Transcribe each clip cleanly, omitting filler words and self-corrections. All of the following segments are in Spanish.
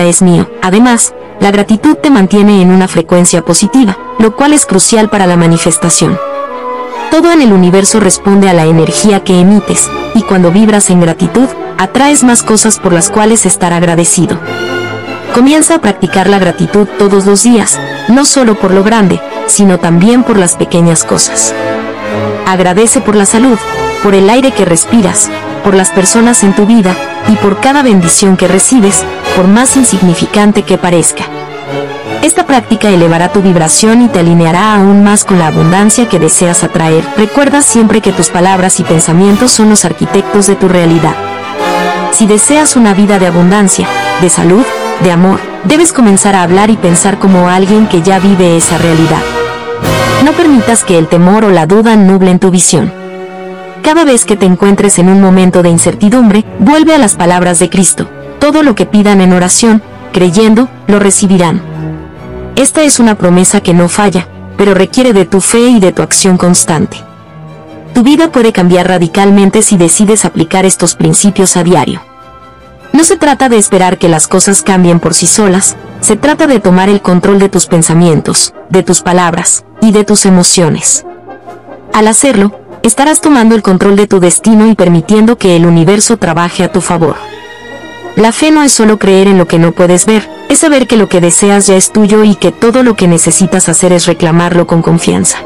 es mío. Además, la gratitud te mantiene en una frecuencia positiva, lo cual es crucial para la manifestación. Todo en el universo responde a la energía que emites, y cuando vibras en gratitud, atraes más cosas por las cuales estar agradecido. Comienza a practicar la gratitud todos los días, no solo por lo grande, sino también por las pequeñas cosas. Agradece por la salud, por el aire que respiras, por las personas en tu vida, y por cada bendición que recibes, por más insignificante que parezca. Esta práctica elevará tu vibración y te alineará aún más con la abundancia que deseas atraer. Recuerda siempre que tus palabras y pensamientos son los arquitectos de tu realidad. Si deseas una vida de abundancia, de salud, de amor, debes comenzar a hablar y pensar como alguien que ya vive esa realidad. No permitas que el temor o la duda nublen tu visión. Cada vez que te encuentres en un momento de incertidumbre, vuelve a las palabras de Cristo. Todo lo que pidan en oración, creyendo, lo recibirán. Esta es una promesa que no falla, pero requiere de tu fe y de tu acción constante. Tu vida puede cambiar radicalmente si decides aplicar estos principios a diario. No se trata de esperar que las cosas cambien por sí solas, se trata de tomar el control de tus pensamientos, de tus palabras y de tus emociones. Al hacerlo, estarás tomando el control de tu destino y permitiendo que el universo trabaje a tu favor. La fe no es solo creer en lo que no puedes ver, es saber que lo que deseas ya es tuyo y que todo lo que necesitas hacer es reclamarlo con confianza.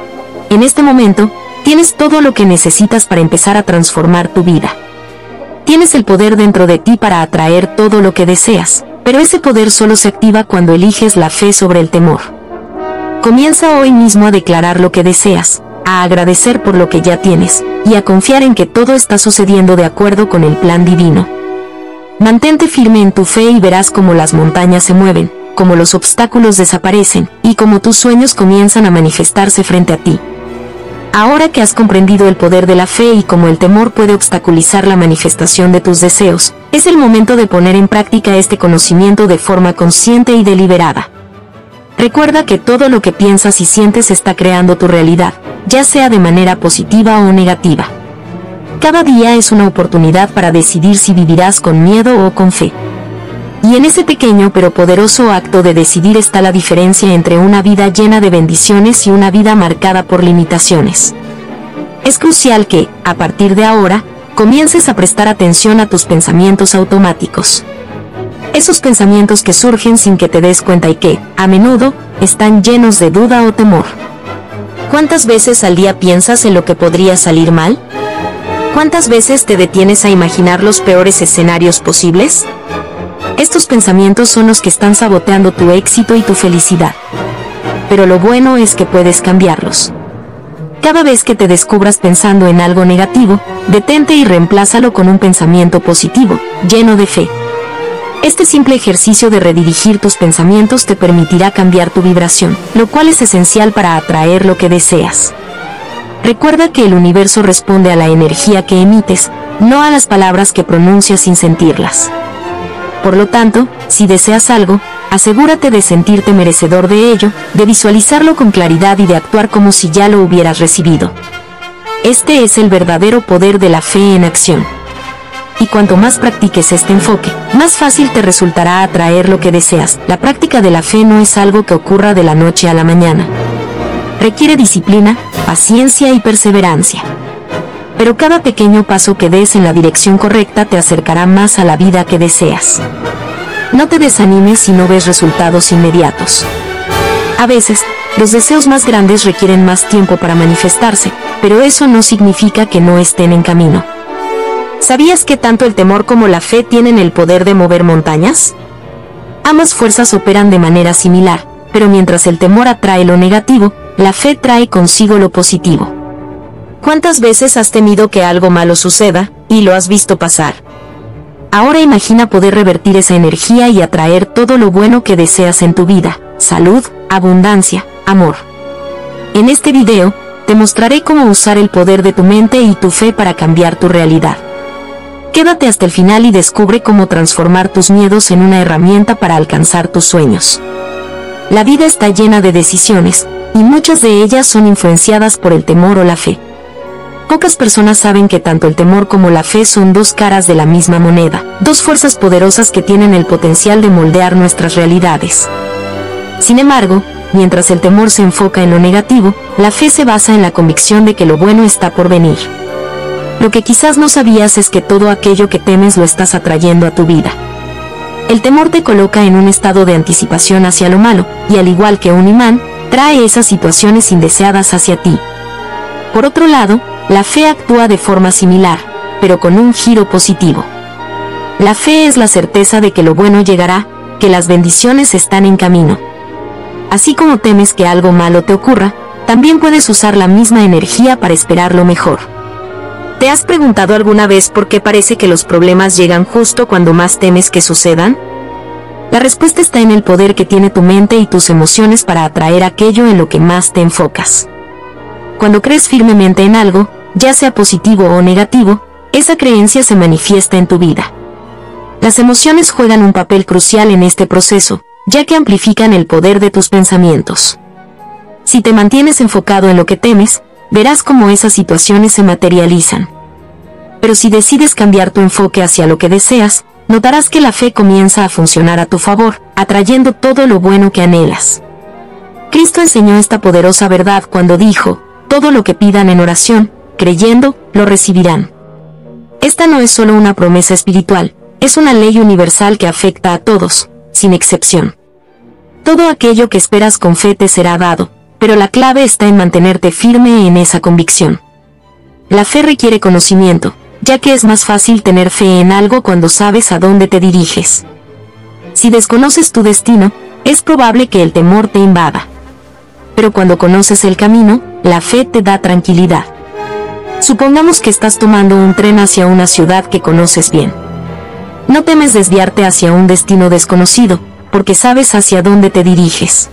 En este momento, tienes todo lo que necesitas para empezar a transformar tu vida. Tienes el poder dentro de ti para atraer todo lo que deseas, pero ese poder solo se activa cuando eliges la fe sobre el temor. Comienza hoy mismo a declarar lo que deseas, a agradecer por lo que ya tienes, y a confiar en que todo está sucediendo de acuerdo con el plan divino. Mantente firme en tu fe y verás cómo las montañas se mueven, cómo los obstáculos desaparecen, y cómo tus sueños comienzan a manifestarse frente a ti. Ahora que has comprendido el poder de la fe y cómo el temor puede obstaculizar la manifestación de tus deseos, es el momento de poner en práctica este conocimiento de forma consciente y deliberada. Recuerda que todo lo que piensas y sientes está creando tu realidad, ya sea de manera positiva o negativa. Cada día es una oportunidad para decidir si vivirás con miedo o con fe. Y en ese pequeño pero poderoso acto de decidir está la diferencia entre una vida llena de bendiciones y una vida marcada por limitaciones. Es crucial que, a partir de ahora, comiences a prestar atención a tus pensamientos automáticos. Esos pensamientos que surgen sin que te des cuenta y que, a menudo, están llenos de duda o temor. ¿Cuántas veces al día piensas en lo que podría salir mal? ¿Cuántas veces te detienes a imaginar los peores escenarios posibles? Estos pensamientos son los que están saboteando tu éxito y tu felicidad. Pero lo bueno es que puedes cambiarlos. Cada vez que te descubras pensando en algo negativo, detente y reemplázalo con un pensamiento positivo, lleno de fe. Este simple ejercicio de redirigir tus pensamientos te permitirá cambiar tu vibración, lo cual es esencial para atraer lo que deseas. Recuerda que el universo responde a la energía que emites, no a las palabras que pronuncias sin sentirlas. Por lo tanto, si deseas algo, asegúrate de sentirte merecedor de ello, de visualizarlo con claridad y de actuar como si ya lo hubieras recibido. Este es el verdadero poder de la fe en acción. Y cuanto más practiques este enfoque, más fácil te resultará atraer lo que deseas. La práctica de la fe no es algo que ocurra de la noche a la mañana. Requiere disciplina, paciencia y perseverancia. Pero cada pequeño paso que des en la dirección correcta te acercará más a la vida que deseas. No te desanimes si no ves resultados inmediatos. A veces, los deseos más grandes requieren más tiempo para manifestarse, pero eso no significa que no estén en camino. ¿Sabías que tanto el temor como la fe tienen el poder de mover montañas? Ambas fuerzas operan de manera similar, pero mientras el temor atrae lo negativo, la fe trae consigo lo positivo. ¿Cuántas veces has temido que algo malo suceda, y lo has visto pasar? Ahora imagina poder revertir esa energía y atraer todo lo bueno que deseas en tu vida: salud, abundancia, amor. En este video, te mostraré cómo usar el poder de tu mente y tu fe para cambiar tu realidad. Quédate hasta el final y descubre cómo transformar tus miedos en una herramienta para alcanzar tus sueños. La vida está llena de decisiones, y muchas de ellas son influenciadas por el temor o la fe. Pocas personas saben que tanto el temor como la fe son dos caras de la misma moneda, dos fuerzas poderosas que tienen el potencial de moldear nuestras realidades. Sin embargo, mientras el temor se enfoca en lo negativo, la fe se basa en la convicción de que lo bueno está por venir. Lo que quizás no sabías es que todo aquello que temes lo estás atrayendo a tu vida. El temor te coloca en un estado de anticipación hacia lo malo, y al igual que un imán, trae esas situaciones indeseadas hacia ti. Por otro lado, la fe actúa de forma similar, pero con un giro positivo. La fe es la certeza de que lo bueno llegará, que las bendiciones están en camino. Así como temes que algo malo te ocurra, también puedes usar la misma energía para esperar lo mejor. ¿Te has preguntado alguna vez por qué parece que los problemas llegan justo cuando más temes que sucedan? La respuesta está en el poder que tiene tu mente y tus emociones para atraer aquello en lo que más te enfocas. Cuando crees firmemente en algo, ya sea positivo o negativo, esa creencia se manifiesta en tu vida. Las emociones juegan un papel crucial en este proceso, ya que amplifican el poder de tus pensamientos. Si te mantienes enfocado en lo que temes, verás cómo esas situaciones se materializan. Pero si decides cambiar tu enfoque hacia lo que deseas, notarás que la fe comienza a funcionar a tu favor, atrayendo todo lo bueno que anhelas. Cristo enseñó esta poderosa verdad cuando dijo: todo lo que pidan en oración, creyendo, lo recibirán. Esta no es solo una promesa espiritual, es una ley universal que afecta a todos, sin excepción. Todo aquello que esperas con fe te será dado, pero la clave está en mantenerte firme en esa convicción. La fe requiere conocimiento, ya que es más fácil tener fe en algo cuando sabes a dónde te diriges. Si desconoces tu destino, es probable que el temor te invada. Pero cuando conoces el camino, la fe te da tranquilidad. Supongamos que estás tomando un tren hacia una ciudad que conoces bien. No temes desviarte hacia un destino desconocido, porque sabes hacia dónde te diriges.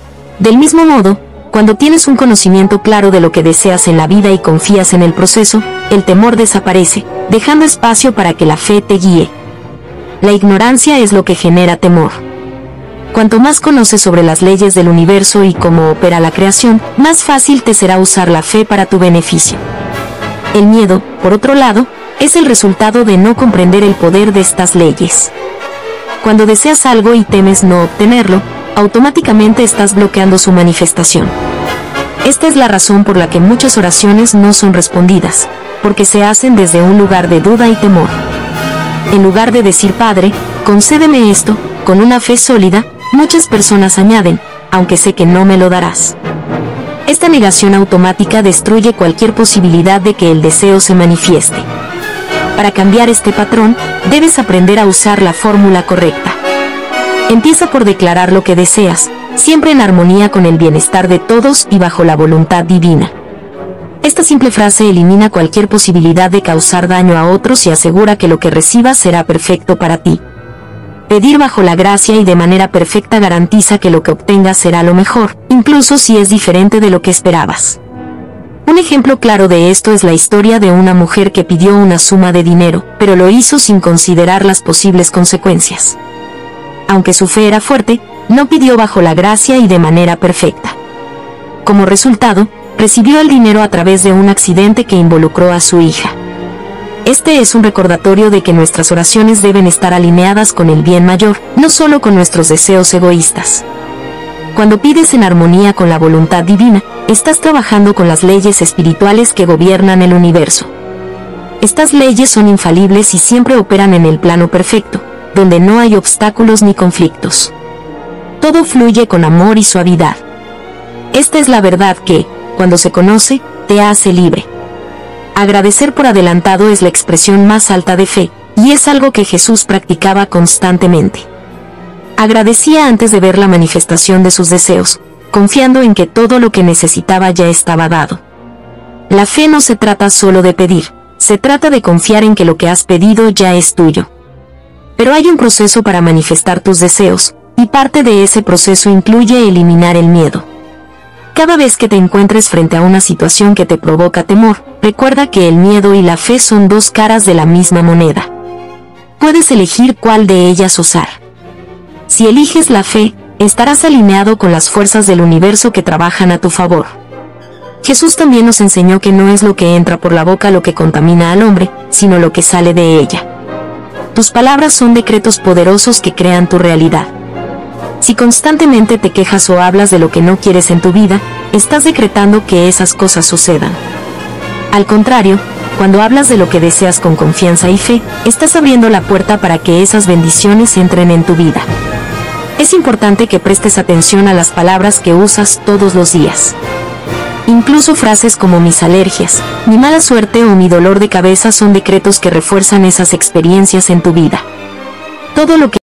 Del mismo modo, cuando tienes un conocimiento claro de lo que deseas en la vida y confías en el proceso, el temor desaparece, dejando espacio para que la fe te guíe. La ignorancia es lo que genera temor. Cuanto más conoces sobre las leyes del universo y cómo opera la creación, más fácil te será usar la fe para tu beneficio. El miedo, por otro lado, es el resultado de no comprender el poder de estas leyes. Cuando deseas algo y temes no obtenerlo, automáticamente estás bloqueando su manifestación. Esta es la razón por la que muchas oraciones no son respondidas, porque se hacen desde un lugar de duda y temor. En lugar de decir: Padre, concédeme esto, con una fe sólida, muchas personas añaden: aunque sé que no me lo darás. Esta negación automática destruye cualquier posibilidad de que el deseo se manifieste. Para cambiar este patrón, debes aprender a usar la fórmula correcta. Empieza por declarar lo que deseas, siempre en armonía con el bienestar de todos y bajo la voluntad divina. Esta simple frase elimina cualquier posibilidad de causar daño a otros y asegura que lo que recibas será perfecto para ti. Pedir bajo la gracia y de manera perfecta garantiza que lo que obtengas será lo mejor, incluso si es diferente de lo que esperabas. Un ejemplo claro de esto es la historia de una mujer que pidió una suma de dinero, pero lo hizo sin considerar las posibles consecuencias. Aunque su fe era fuerte, no pidió bajo la gracia y de manera perfecta. Como resultado, recibió el dinero a través de un accidente que involucró a su hija. Este es un recordatorio de que nuestras oraciones deben estar alineadas con el bien mayor, no solo con nuestros deseos egoístas. Cuando pides en armonía con la voluntad divina, estás trabajando con las leyes espirituales que gobiernan el universo. Estas leyes son infalibles y siempre operan en el plano perfecto, donde no hay obstáculos ni conflictos. Todo fluye con amor y suavidad. Esta es la verdad que, cuando se conoce, te hace libre. Agradecer por adelantado es la expresión más alta de fe, y es algo que Jesús practicaba constantemente. Agradecía antes de ver la manifestación de sus deseos, confiando en que todo lo que necesitaba ya estaba dado. La fe no se trata solo de pedir, se trata de confiar en que lo que has pedido ya es tuyo. Pero hay un proceso para manifestar tus deseos, y parte de ese proceso incluye eliminar el miedo. Cada vez que te encuentres frente a una situación que te provoca temor, recuerda que el miedo y la fe son dos caras de la misma moneda. Puedes elegir cuál de ellas usar. Si eliges la fe, estarás alineado con las fuerzas del universo que trabajan a tu favor. Jesús también nos enseñó que no es lo que entra por la boca lo que contamina al hombre, sino lo que sale de ella. Tus palabras son decretos poderosos que crean tu realidad. Si constantemente te quejas o hablas de lo que no quieres en tu vida, estás decretando que esas cosas sucedan. Al contrario, cuando hablas de lo que deseas con confianza y fe, estás abriendo la puerta para que esas bendiciones entren en tu vida. Es importante que prestes atención a las palabras que usas todos los días. Incluso frases como mis alergias, mi mala suerte o mi dolor de cabeza son decretos que refuerzan esas experiencias en tu vida. Todo lo que